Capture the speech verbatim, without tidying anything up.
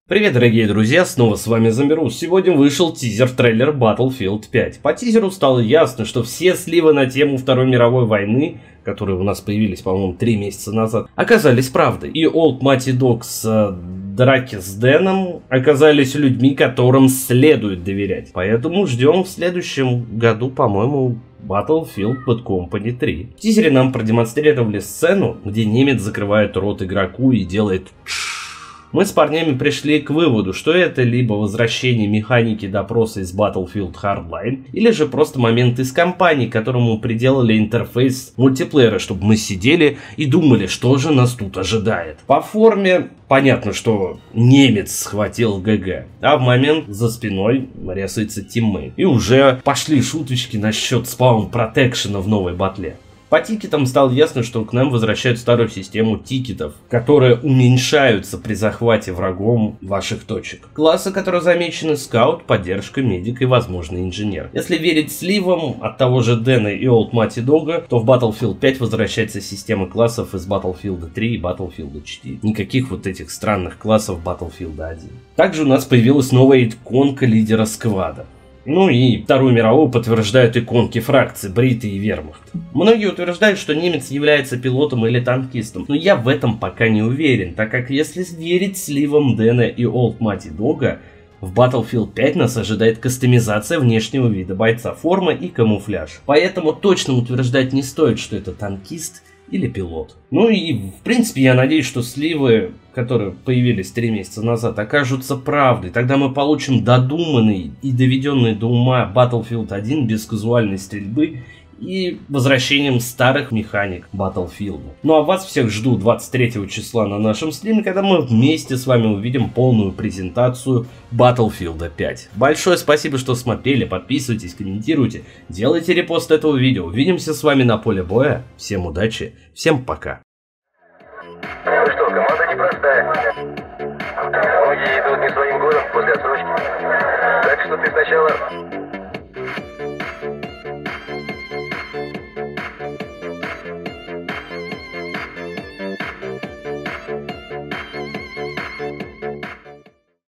Привет, дорогие друзья, снова с вами Замирус. Сегодня вышел тизер-трейлер Battlefield пять. По тизеру стало ясно, что все сливы на тему Второй мировой войны, которые у нас появились, по-моему, три месяца назад, оказались правдой. И Old Mighty Dog с драки с Дэном оказались людьми, которым следует доверять. Поэтому ждем в следующем году, по-моему, Battlefield Bad Company три. В тизере нам продемонстрировали сцену, где немец закрывает рот игроку и делает... Мы с парнями пришли к выводу, что это либо возвращение механики допроса из Battlefield Hardline, или же просто момент из кампании, которому приделали интерфейс мультиплеера, чтобы мы сидели и думали, что же нас тут ожидает. По форме понятно, что немец схватил ГГ, а в момент за спиной рисуется тиммейт. И уже пошли шуточки насчет спаун протекшена в новой батле. По тикетам стало ясно, что к нам возвращают старую систему тикетов, которые уменьшаются при захвате врагом ваших точек. Классы, которые замечены: скаут, поддержка, медик и, возможно, инженер. Если верить сливам от того же Дэна и Old Mighty Dog, то в Battlefield пять возвращается система классов из Battlefield три и Battlefield четыре. Никаких вот этих странных классов Battlefield один. Также у нас появилась новая иконка лидера сквада. Ну и Вторую мировую подтверждают иконки фракций Бриты и Вермахт. Многие утверждают, что немец является пилотом или танкистом, но я в этом пока не уверен, так как если верить сливам Дэна и Old Mighty Dog, в Battlefield пять нас ожидает кастомизация внешнего вида бойца, форма и камуфляж. Поэтому точно утверждать не стоит, что это танкист или пилот. Ну и в принципе я надеюсь, что сливы, которые появились три месяца назад, окажутся правдой. Тогда мы получим додуманный и доведенный до ума Battlefield один без казуальной стрельбы и возвращением старых механик Battlefield. Ну а вас всех жду двадцать третьего числа на нашем стриме, когда мы вместе с вами увидим полную презентацию Battlefield пять. Большое спасибо, что смотрели, подписывайтесь, комментируйте, делайте репост этого видео. Увидимся с вами на поле боя. Всем удачи, всем пока. Ну что, команда непростая. Многие идут не своим годом после отсрочки. Так что ты сначала